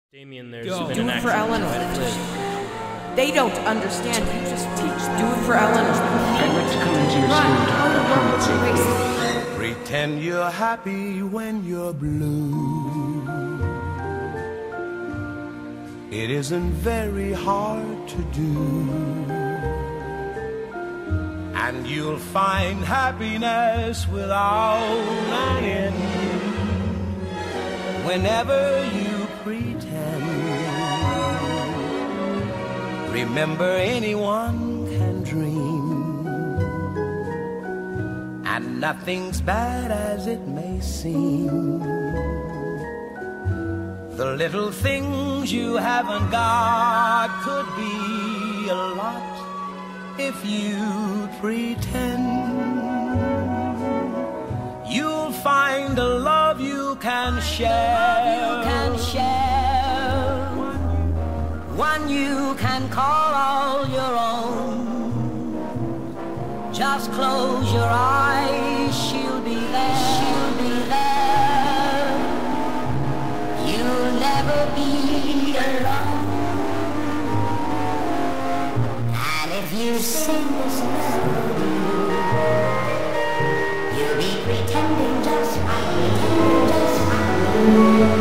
Damien, there's Go. been Do an it for accident. Eleanor. They don't understand. You just teach. Do it for Eleanor. I'd like to come into your school to Pretend you're happy when you're blue. It isn't very hard to do, and you'll find happiness without an end whenever you pretend. Remember, anyone can dream, and nothing's bad as it may seem. The little things you haven't got could be a lot if you pretend. You'll find a love you can share, one you can call all your own. Just close your eyes, she'll be there, You'll never be alone. And if you sing this melody, you'll be pretending just like me.